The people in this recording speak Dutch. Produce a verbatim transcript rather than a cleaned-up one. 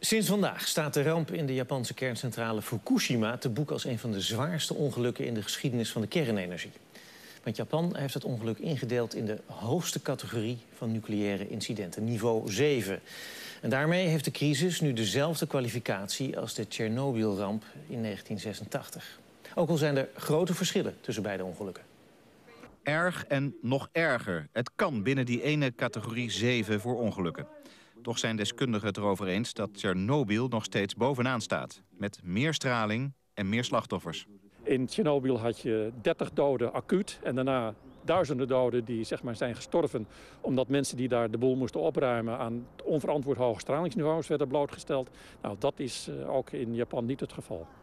Sinds vandaag staat de ramp in de Japanse kerncentrale Fukushima te boek als een van de zwaarste ongelukken in de geschiedenis van de kernenergie. Want Japan heeft het ongeluk ingedeeld in de hoogste categorie van nucleaire incidenten, niveau zeven. En daarmee heeft de crisis nu dezelfde kwalificatie als de Tsjernobyl-ramp in negentien zesentachtig. Ook al zijn er grote verschillen tussen beide ongelukken. Erg en nog erger. Het kan binnen die ene categorie zeven voor ongelukken. Toch zijn deskundigen het erover eens dat Tsjernobyl nog steeds bovenaan staat. Met meer straling en meer slachtoffers. In Tsjernobyl had je dertig doden acuut en daarna duizenden doden die zeg maar, zijn gestorven omdat mensen die daar de boel moesten opruimen aan onverantwoord hoge stralingsniveaus werden blootgesteld. Nou, dat is ook in Japan niet het geval.